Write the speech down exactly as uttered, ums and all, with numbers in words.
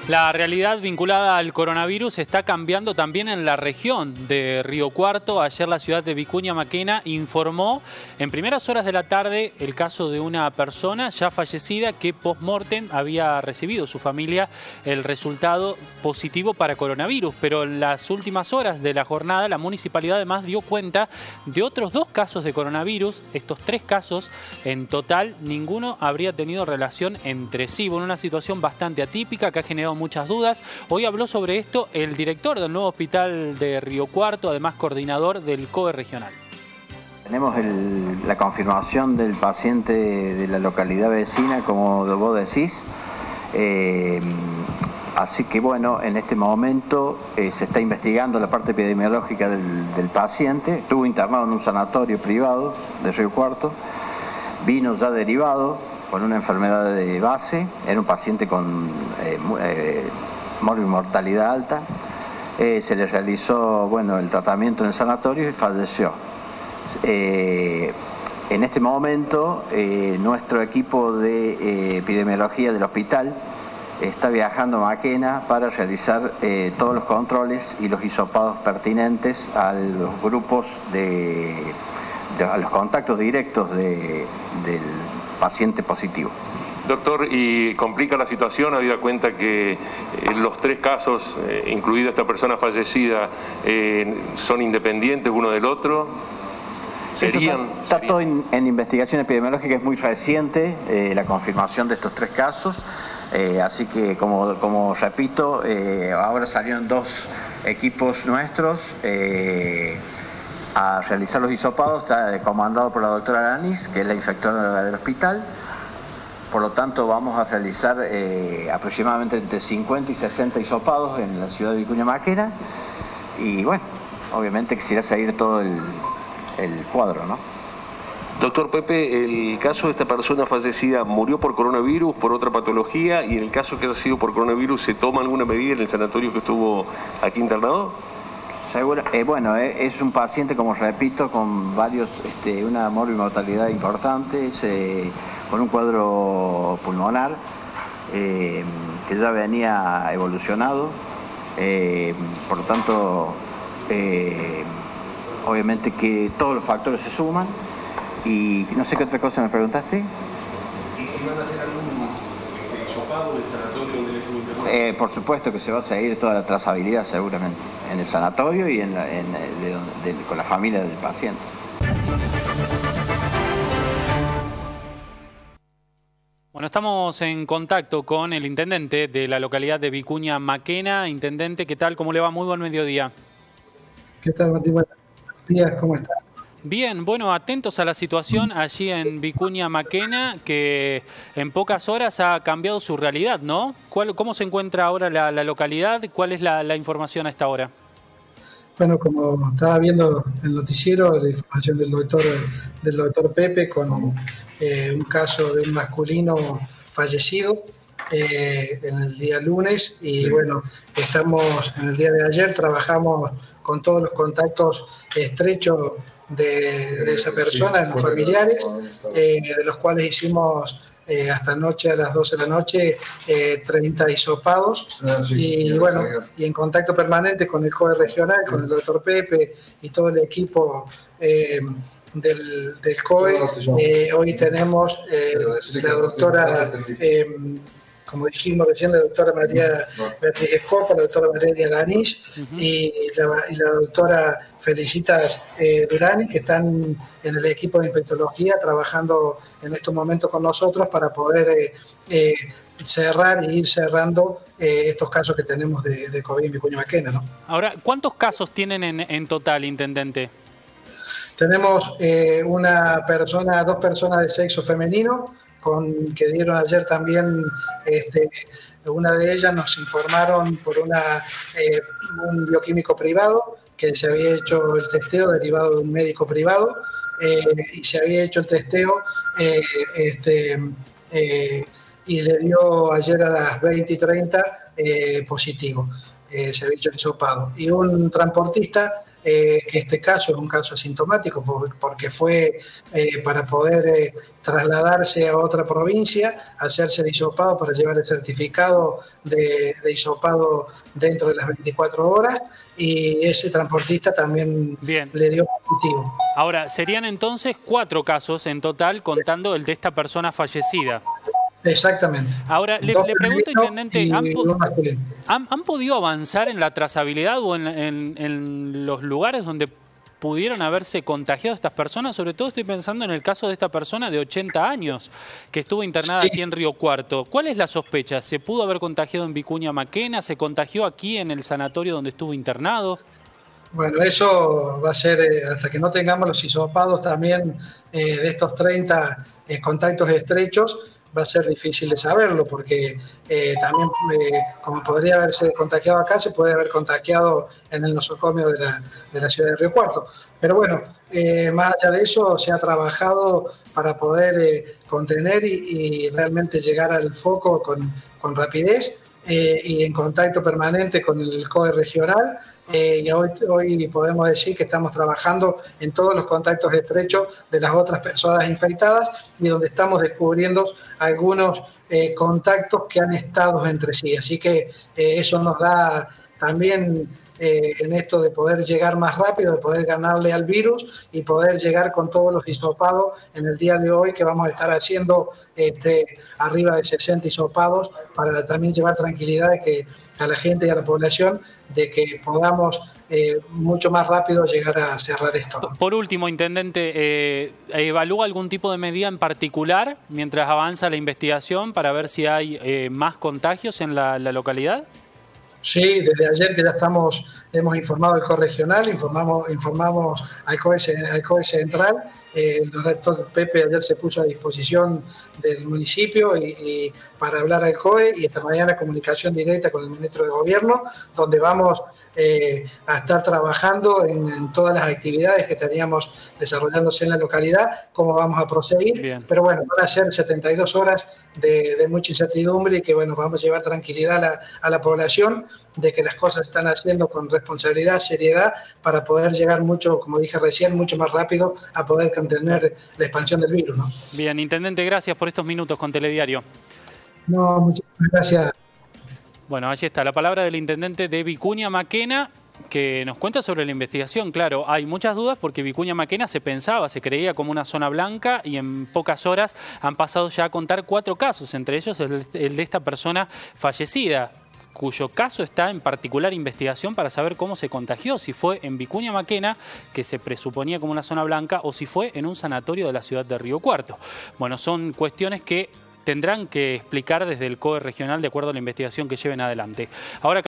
La realidad vinculada al coronavirus está cambiando también en la región de Río Cuarto. Ayer la ciudad de Vicuña Maquena informó en primeras horas de la tarde el caso de una persona ya fallecida que post-mortem había recibido su familia el resultado positivo para coronavirus. Pero en las últimas horas de la jornada la municipalidad además dio cuenta de otros dos casos de coronavirus. Estos tres casos en total, ninguno habría tenido relación entre sí. Bueno, una situación bastante atípica que ha generado muchas dudas. Hoy habló sobre esto el director del nuevo hospital de Río Cuarto, además coordinador del C O E regional. Tenemos el, la confirmación del paciente de la localidad vecina, como vos decís. Eh, así que bueno, en este momento eh, se está investigando la parte epidemiológica del, del paciente. Estuvo internado en un sanatorio privado de Río Cuarto. Vino ya derivado con una enfermedad de base, era un paciente con eh, eh, morbimortalidad alta, eh, se le realizó bueno, el tratamiento en el sanatorio y falleció. Eh, en este momento eh, nuestro equipo de eh, epidemiología del hospital está viajando a Maquena para realizar eh, todos los controles y los hisopados pertinentes a los grupos de, de a los contactos directos de, del paciente positivo. Doctor, ¿y complica la situación habida cuenta que eh, los tres casos, eh, incluida esta persona fallecida, eh, son independientes uno del otro? ¿Serían, Eso está, está serían... todo en, en investigación epidemiológica, es muy reciente eh, la confirmación de estos tres casos, eh, así que como, como repito, eh, ahora salieron dos equipos nuestros eh, a realizar los hisopados, está comandado por la doctora Aranis, que es la infectóloga del hospital. Por lo tanto, vamos a realizar eh, aproximadamente entre cincuenta y sesenta hisopados en la ciudad de Vicuña Maquena. Y bueno, obviamente quisiera seguir todo el, el cuadro, ¿no? Doctor Pepe, el caso de esta persona fallecida, ¿murió por coronavirus, por otra patología? Y en el caso que haya sido por coronavirus, ¿se toma alguna medida en el sanatorio que estuvo aquí internado? Seguro, eh, bueno, eh, es un paciente, como repito, con varios, este, una morbimortalidad importante, eh, con un cuadro pulmonar eh, que ya venía evolucionado, eh, por lo tanto, eh, obviamente que todos los factores se suman, y no sé qué otra cosa me preguntaste. ¿Y si van a hacer algún hisopado del sanatorio donde él estuvo internado? Eh, por supuesto que se va a seguir toda la trazabilidad seguramente, en el sanatorio y en la, en, de, de, con la familia del paciente. Bueno, estamos en contacto con el intendente de la localidad de Vicuña Maquena. Intendente, ¿qué tal? ¿Cómo le va? Muy buen mediodía. ¿Qué tal, Martín? Buenos días, ¿cómo está? Bien, bueno, atentos a la situación allí en Vicuña Maquena, que en pocas horas ha cambiado su realidad, ¿no? ¿Cuál, ¿Cómo se encuentra ahora la, la localidad? ¿Cuál es la, la información a esta hora? Bueno, como estaba viendo el noticiero, la información del doctor, del doctor Pepe con eh, un caso de un masculino fallecido eh, en el día lunes, y bueno, estamos en el día de ayer, trabajamos con todos los contactos estrechos de, de esa persona, los familiares, eh, de los cuales hicimos eh, hasta anoche a las doce de la noche eh, treinta hisopados, y bueno, y en contacto permanente con el C O E regional, con el doctor Pepe y todo el equipo eh, del, del C O E. Eh, hoy tenemos eh, la doctora, eh, como dijimos recién, la doctora María Beatriz Escopa, la doctora María Aranis uh-huh. y, la, y la doctora Felicitas eh, Durani, que están en el equipo de infectología trabajando en estos momentos con nosotros para poder eh, eh, cerrar y ir cerrando eh, estos casos que tenemos de, de COVID en Vicuña Maquena, ¿no? Ahora, ¿cuántos casos tienen en, en total, intendente? Tenemos eh, una persona, dos personas de sexo femenino, con, que dieron ayer también, este, una de ellas nos informaron por una, eh, un bioquímico privado que se había hecho el testeo derivado de un médico privado eh, y se había hecho el testeo eh, este, eh, y le dio ayer a las veinte y treinta eh, positivo, eh, se había hecho el hisopado. Y un transportista eh, que este caso es un caso asintomático porque fue eh, para poder eh, trasladarse a otra provincia, hacerse el hisopado para llevar el certificado de, de hisopado dentro de las veinticuatro horas, y ese transportista también Bien. le dio positivo. Ahora, serían entonces cuatro casos en total, contando el de esta persona fallecida. Exactamente. Ahora, le, le pregunto, intendente, ¿han, po ¿han, ¿han podido avanzar en la trazabilidad o en, en, en los lugares donde pudieron haberse contagiado estas personas? Sobre todo estoy pensando en el caso de esta persona de ochenta años que estuvo internada sí. aquí en Río Cuarto. ¿Cuál es la sospecha? ¿Se pudo haber contagiado en Vicuña Maquena? ¿Se contagió aquí en el sanatorio donde estuvo internado? Bueno, eso va a ser, eh, hasta que no tengamos los hisopados también eh, de estos treinta eh, contactos estrechos, va a ser difícil de saberlo, porque eh, también, eh, como podría haberse contagiado acá, se puede haber contagiado en el nosocomio de la, de la ciudad de Río Cuarto. Pero bueno, eh, más allá de eso, se ha trabajado para poder eh, contener y, y realmente llegar al foco con, con rapidez eh, y en contacto permanente con el C O E regional. Eh, y hoy, hoy podemos decir que estamos trabajando en todos los contactos estrechos de las otras personas infectadas y donde estamos descubriendo algunos eh, contactos que han estado entre sí. Así que eh, eso nos da también eh, en esto de poder llegar más rápido, de poder ganarle al virus y poder llegar con todos los hisopados en el día de hoy, que vamos a estar haciendo este, arriba de sesenta hisopados para también llevar tranquilidad de que a la gente y a la población de que podamos eh, mucho más rápido llegar a cerrar esto, ¿no? Por último, intendente, eh, ¿evalúa algún tipo de medida en particular mientras avanza la investigación para ver si hay eh, más contagios en la, la localidad? Sí, desde ayer que ya estamos, hemos informado al C O E regional, informamos, informamos al C O E, al C O E central, eh, el doctor Pepe ayer se puso a disposición del municipio y, y para hablar al C O E, y esta mañana comunicación directa con el ministro de Gobierno, donde vamos eh, a estar trabajando en, en todas las actividades que estaríamos desarrollándose en la localidad, cómo vamos a proseguir. Bien. Pero bueno, van a ser setenta y dos horas de, de mucha incertidumbre y que bueno, vamos a llevar tranquilidad a la, a la población de que las cosas se están haciendo con responsabilidad, seriedad, para poder llegar mucho, como dije recién, mucho más rápido a poder contener la expansión del virus, ¿no? Bien, intendente, gracias por estos minutos con Telediario. No, muchas gracias. Bueno, allí está la palabra del intendente de Vicuña Maquena, que nos cuenta sobre la investigación. Claro, hay muchas dudas porque Vicuña Maquena se pensaba, se creía como una zona blanca, y en pocas horas han pasado ya a contar cuatro casos, entre ellos el, el de esta persona fallecida, cuyo caso está en particular investigación para saber cómo se contagió, si fue en Vicuña Maquena, que se presuponía como una zona blanca, o si fue en un sanatorio de la ciudad de Río Cuarto. Bueno, son cuestiones que tendrán que explicar desde el C O E regional de acuerdo a la investigación que lleven adelante. Ahora